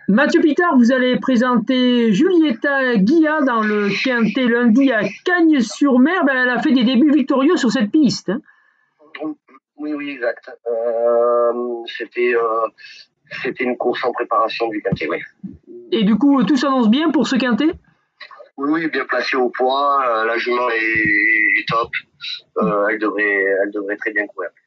Mathieu Pitard, vous allez présenter Julieta Guilla dans le Quintet lundi à Cagnes-sur-Mer. Ben, elle a fait des débuts victorieux sur cette piste. Hein. Oui, oui, exact. C'était une course en préparation du Quintet, oui. Et du coup, tout s'annonce bien pour ce Quintet? Oui, bien placée au poids. La jument est top. Elle devrait très bien courir.